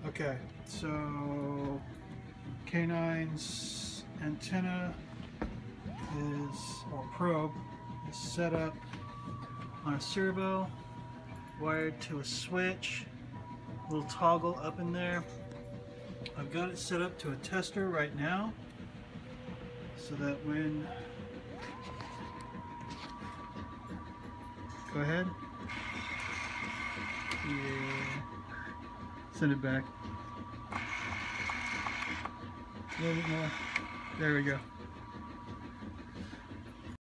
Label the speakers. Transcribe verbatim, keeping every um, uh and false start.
Speaker 1: Okay, so K nine's antenna is, or probe, is set up on a servo, wired to a switch, little toggle up in there. I've got it set up to a tester right now, so that when, go ahead, yeah, send it back, a little bit more, there we go.